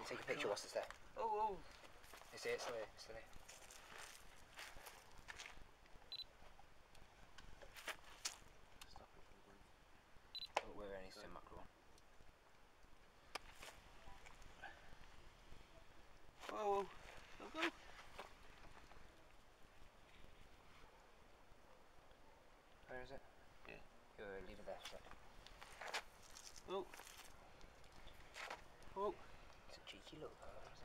take a picture whilst it's there. Oh, It's there, it's there, it's there. Stop it from going. Oh, we're only some mackerel. Whoa, go, go. Where is it? Yeah. Leave it there for a second. Oh. Oh. It's a cheeky little bird, isn't it?